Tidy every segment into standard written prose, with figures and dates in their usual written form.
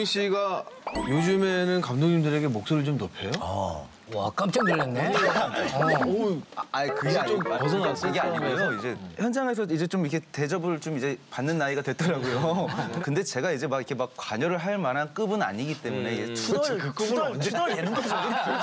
씨가 요즘에는 감독님들에게 목소리를 좀 높여요? 와, 깜짝 놀랐네. 그게 좀 벗어났어요, 그게 아니고요. 이제 현장에서 이제 좀 이렇게 대접을 좀 이제 받는 나이가 됐더라고요. 근데 제가 이제 막 이렇게 막 관여를 할 만한 급은 아니기 때문에 이제 투덜대는 거죠.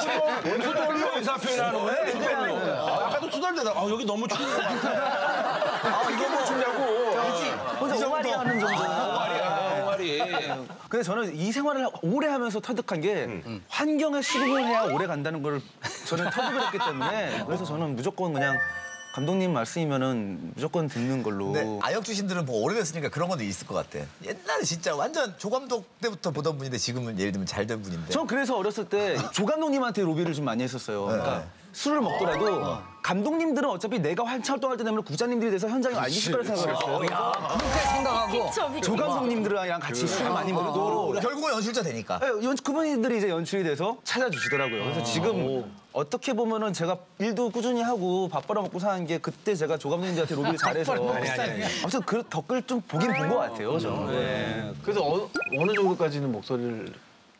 투덜로 의사 표현하는 거예요? 아까도 투덜대다. 여기 너무 추운 것 같아. 이게 뭐 춥냐고. 혼자 오마리 하는 정도. 옹알이. 근데 저는 이 생활을 오래 하면서 터득한 게 환경에适응을 해야 오래 간다는 걸 저는 터득을 했기 때문에 그래서 저는 무조건 그냥 감독님 말씀이면은 무조건 듣는 걸로. 네, 아역 출신들은 뭐 오래됐으니까 그런 것도 있을 것 같아. 옛날에 진짜 완전 조감독 때부터 보던 분인데 지금은 예를 들면 잘 된 분인데. 전 그래서 어렸을 때 조 감독님한테 로비를 좀 많이 했었어요. 그러니까 술을 먹더라도 감독님들은 어차피 내가 활동할 때 되면 국장님들이 돼서 현장에 안 계실 거라 생각했어요. 그렇게 생각하고. 조 감독님들이랑 같이 술을 많이 먹고 결국은 연출자 되니까. 그분들이 이제 연출이 돼서 찾아주시더라고요. 그래서 지금 어떻게 보면은 제가 일도 꾸준히 하고 밥 벌어먹고 사는 게 그때 제가 조 감독님들한테 로비를 잘해서 아무튼 그 덕을 좀 보긴 본 것 같아요. 저는. 네. 그래서 어느 정도까지는 목소리를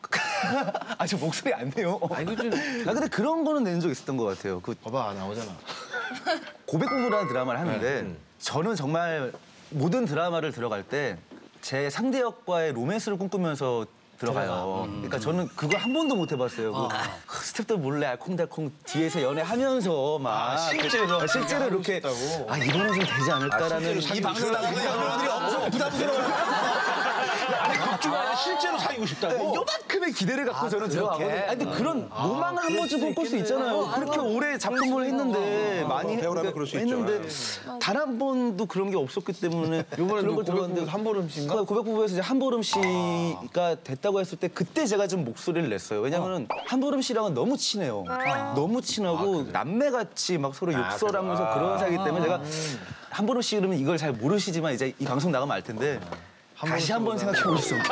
저 목소리 안 내요. 아니 좀 근데 그런 거는 낸 적 있었던 것 같아요. 봐봐 나오잖아. 고백부부라는 드라마를 하는데 저는 정말 모든 드라마를 들어갈 때 제 상대 역과의 로맨스를 꿈꾸면서 들어가요. 그러니까 저는 그거 한 번도 못 해봤어요. 그 스태프들 몰래 알콩달콩 뒤에서 연애하면서 막 실제로 이렇게 이번엔 좀 되지 않을까라는 이 방송 나가서 여러분들이 엄청 부담스러워요. 극중 안에 실제로 사귀고 싶다고? 요만큼의 기대를 갖고 저는 들어가거든요. 근데 그런 로망을 한 번쯤 꿈꿀 수 있잖아요. 그렇게 오래 작품을 했는데 많이 배우라면 그럴 수 했는데 단 한 번도 그런 게 없었기 때문에 이번에 그런 걸 들었는데 한보름 씨인가? 고백부부에서 이제 한보름 씨가 됐다고 했을 때 그때 제가 좀 목소리를 냈어요. 왜냐면은 한보름 씨랑은 너무 친해요. 너무 친하고 남매같이 막 서로 욕설하면서 그런 사이기 때문에 제가 한보름 씨 그러면 이걸 잘 모르시지만 이제 이 방송 나가면 알 텐데 다시 한번 생각해 보셨어요.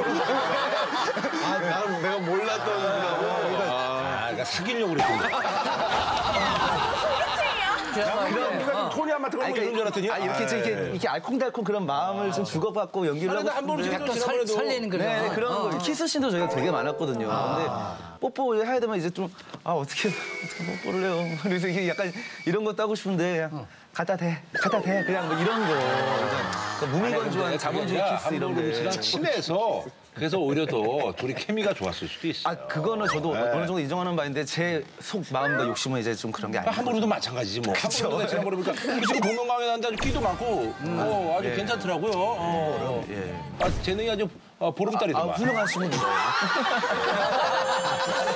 내가 몰랐던 거라고. 그러니까 사귀려고 그랬던데. 네가 톤이 한번 들어오고 이런 줄 알았더니. 이렇게 알콩달콩 그런 마음을 좀 주고받고 연기를 하고 한 번씩 약간 설레는 그런. 네, 그런 거. 키스씬도 저희가 되게 많았거든요. 근데 뽀뽀 해야 되면 이제 좀 어떻게 뽀뽀를 해요. 그래서 이게 약간 이런 것도 하고 싶은데 그냥 갖다 대 그냥 뭐 이런 거. 그러니까 무미건조한 자본주의 키스 이런 거. 친해서 그래서 오히려 더 둘이 케미가 좋았을 수도 있어. 그거는 저도 어느 정도 인정하는 바인데 제 속 마음과 욕심은 이제 좀 그런 게 아니에요. 한번도 마찬가지지 뭐. 한번도 내가 지난번에 보니까 지금 공명 강에 난데 끼도 많고 아주 괜찮더라고요. 재능이 아주 보름달이더만. 훌륭하신 분이에요.